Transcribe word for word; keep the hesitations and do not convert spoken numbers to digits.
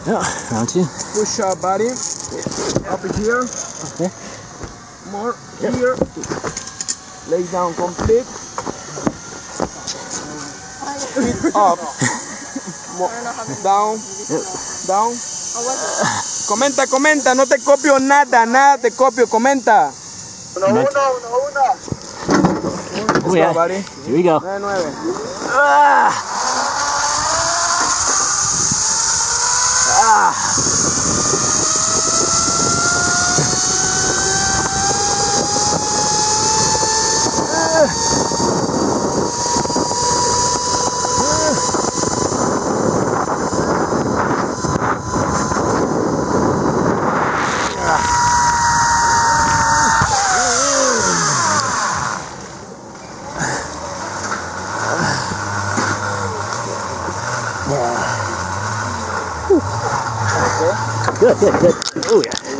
Yeah, round two. Push up, buddy. Up here. Okay. More Yep. here. Lay down complete. Feet up. Mo- down. Yep. Down. Comenta, comenta. No te copio nada, nada te copio. Comenta. Uno, uno, uno, uno. Let's Oh, go, yeah. buddy. Here we go. nueve, nueve. Ah! Ah! Good, good, good. Oh yeah.